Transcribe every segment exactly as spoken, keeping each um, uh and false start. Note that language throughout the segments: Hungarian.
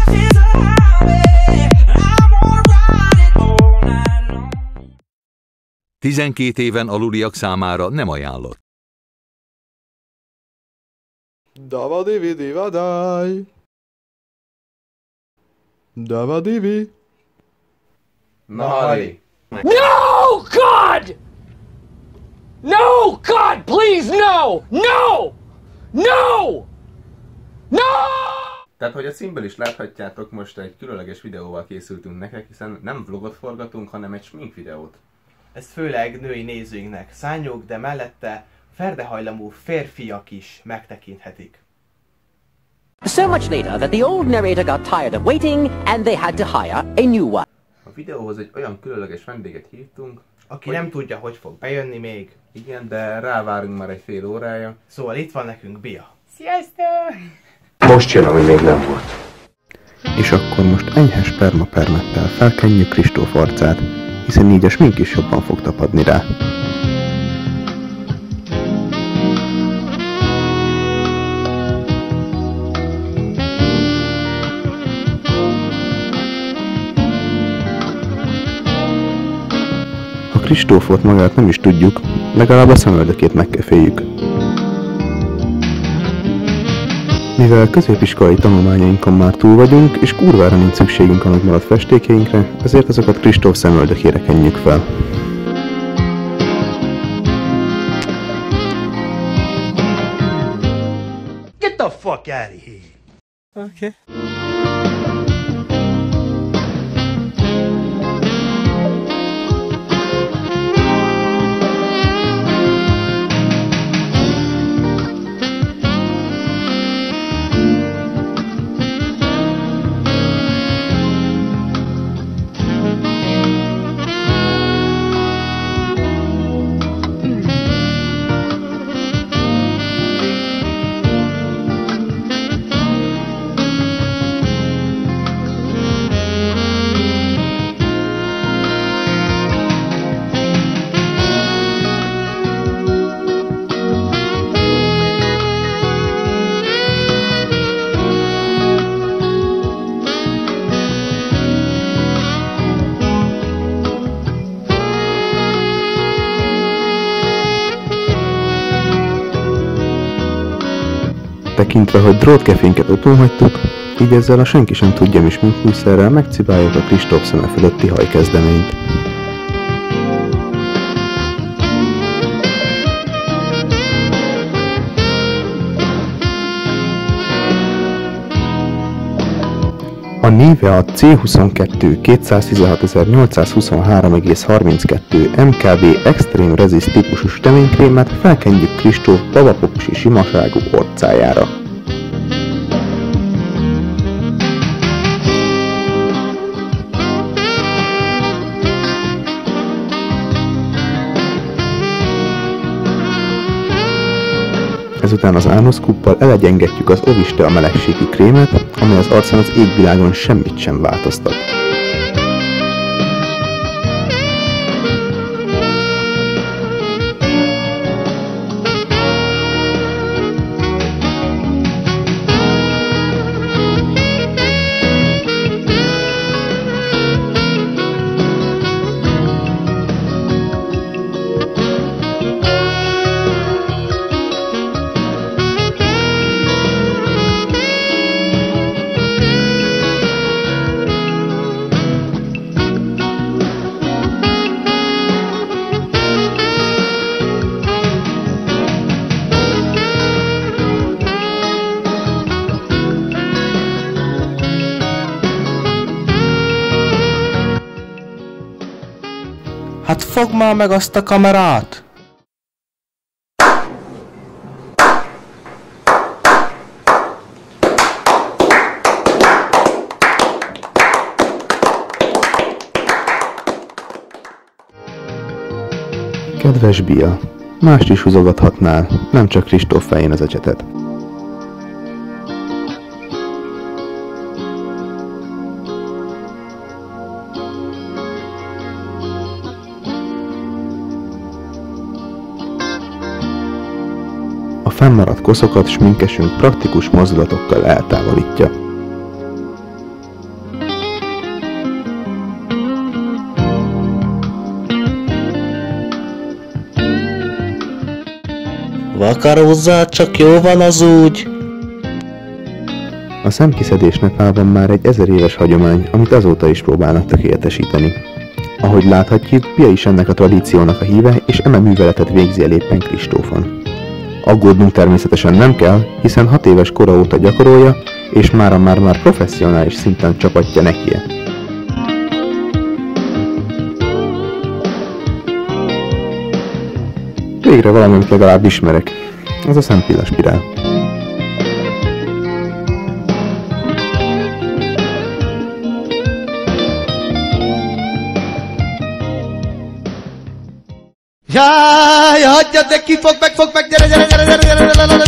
tizenkét éven aluliak számára nem ajánlott. Davadivi divadaj. Davadivi. Nahali. No, God! No, God, please, no! No! No! No! Tehát, hogy a címből is láthatjátok, most egy különleges videóval készültünk nektek, hiszen nem vlogot forgatunk, hanem egy smink videót. Ezt főleg női nézőinknek szánjuk, de mellette ferdehajlamú férfiak is megtekinthetik. So much later that the old narrator got tired of waiting and they had to hire a new one. A videóhoz egy olyan különleges vendéget hívtunk, Aki hogy... nem tudja, hogy fog bejönni még. Igen, de rávárunk már egy fél órája. Szóval itt van nekünk Bia. Sziasztok! Most jön, ami még nem volt. És akkor most enyhe spermapermettel felkenjük Kristóf arcát, hiszen így a smink is jobban fog tapadni rá. Ha Kristófot magát nem is tudjuk, legalább a szemöldökét megkeféljük. Mivel középiskolai tanulmányainkon már túl vagyunk, és kurvára nincs szükségünk a megmaradt festékeinkre, ezért azokat Kristóf szemöldökére kenjük fel. Get the fuck out of here! Okay. Tekintve, hogy drótkefénket otthon hagytuk, így ezzel a senki sem tudja mi sminkműszerrel megcibáljuk a Kristóf szeme fölötti hajkezdeményt. A Nivea C huszonkettő kétszáztizenhatezer-nyolcszázhuszonhárom egész harminckettő em ká bé Extreme Resist típusú süteménykrémet felkenjük Kristóf babapopusi simaságú orcájára. Ezután az ánuszkuppal elegyengetjük az Oviste a melegségű krémet, amely az arcán az égvilágon semmit sem változtat. Hát fogd már meg azt a kamerát! Kedves Bia, mást is húzogathatnál, nem csak Kristóf fején az ecsetet. A fennmaradt koszokat sminkesünk praktikus mozdulatokkal eltávolítja. Vakarózzál, csak jó van az úgy. A szemkiszedés Nepálban már egy ezer éves hagyomány, amit azóta is próbálnak tökéletesíteni. Ahogy láthatjuk, Pia is ennek a tradíciónak a híve, és eme műveletet végzi el éppen Kristófon. Aggódnunk természetesen nem kell, hiszen hat éves kora óta gyakorolja, és mára már-már professzionális szinten csapatja nekie. Végre valami, amit legalább ismerek. Az a szempillaspirál. Jaj, hagyjad, de ki fog meg, fog meg, gyere, gyere, gyere, gyere, gyere, gyere, gyere,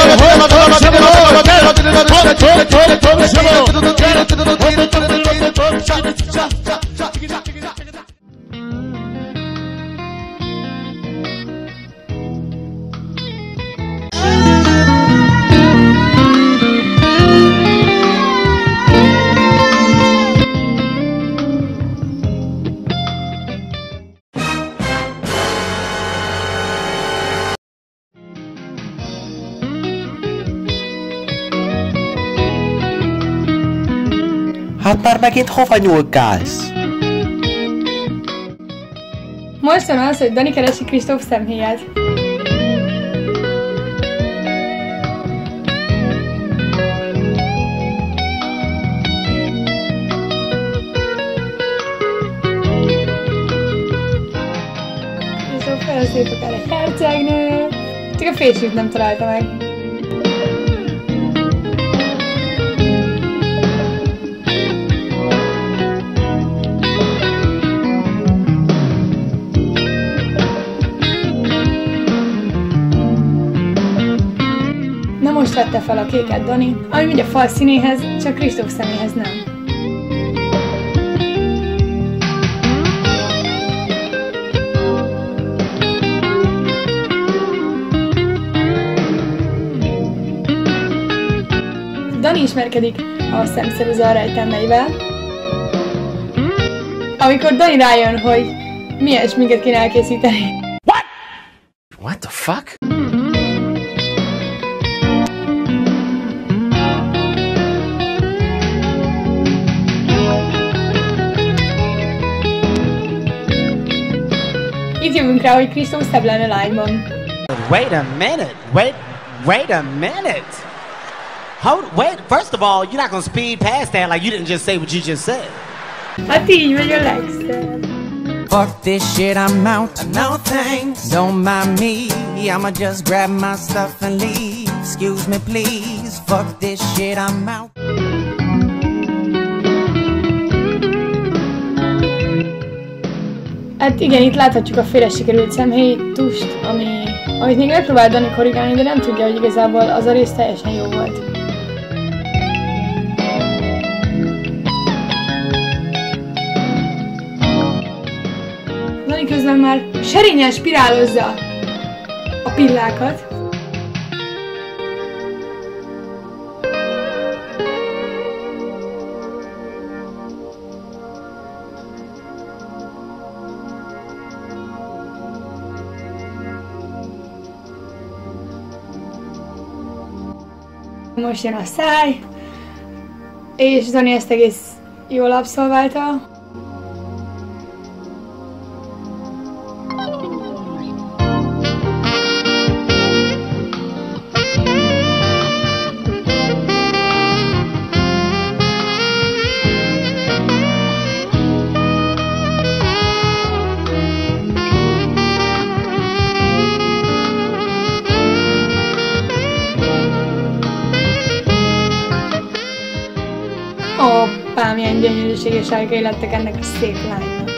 Hát már megint hova nyúlkálsz? Most van az, hogy Dani keresi Kristóf szemhéját. Kristóf olyan szép akár egy hercegnő. Csak a férfit nem találta meg. Most vette fel a kéket Dani, ami ugye a fal színéhez, csak Kristóf szeméhez nem. Dani ismerkedik a szemszerűzal rejtelmeivel. Amikor Dani rájön, hogy milyen sminket kéne elkészíteni. What? What the fuck? Itt jövünk rá, hogy Kristóf szebb lenne lányban. Wait a minute, wait, wait a minute. Hold, wait, first of all, you're not gonna speed past that like you didn't just say what you just said. Hát így vagy a legszebb. Fuck this shit, I'm out. No thanks. Don't mind me. I'ma just grab my stuff and leave. Excuse me, please. Fuck this shit, I'm out. Hát igen, itt láthatjuk a félre sikerült szemhéjtust, ami, amit még megpróbált Dani korrigálni, de nem tudja, hogy igazából az a rész teljesen jó volt. Dani közben már serényen spirálozza a pillákat. Most jön a száj, és Dani ezt egész jól abszolválta. Ó, milyen gyönyörűséges árkai lettek ennek a szép lánynak.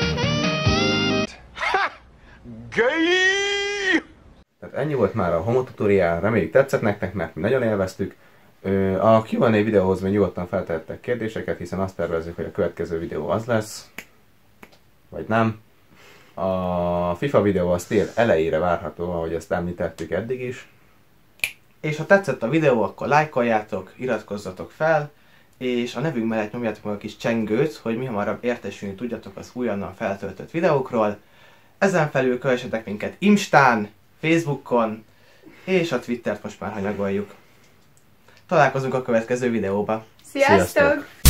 Tehát ennyi volt már a homotutoriál, reméljük tetszett nektek, mert mi nagyon élveztük. A Q and A videóhoz még nyugodtan feltehettek kérdéseket, hiszen azt tervezzük, hogy a következő videó az lesz, vagy nem. A FIFA videó az tél elejére várható, ahogy ezt említettük eddig is. És ha tetszett a videó, akkor lájkoljátok, iratkozzatok fel, és a nevünk mellett nyomjátok meg a kis csengőt, hogy mi hamarabb értesülni tudjatok az újonnan feltöltött videókról. Ezen felül kövessetek minket Instán, Facebookon, És a Twittert most már hanyagoljuk. Találkozunk a következő videóban. Sziasztok! Sziasztok.